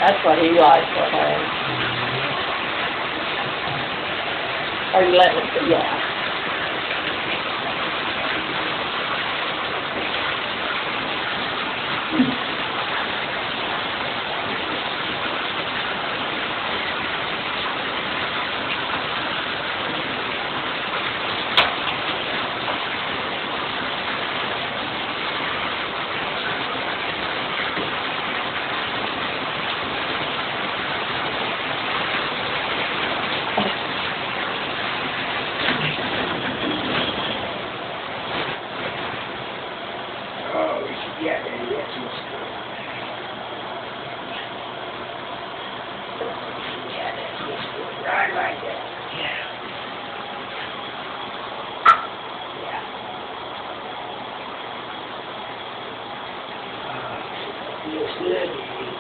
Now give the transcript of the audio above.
That's what he likes, I think. Or you let it, yeah. Oh, yeah, maybe that's what's good. Yeah, that's what's good. Right like that. Yeah. Yeah. Feels good.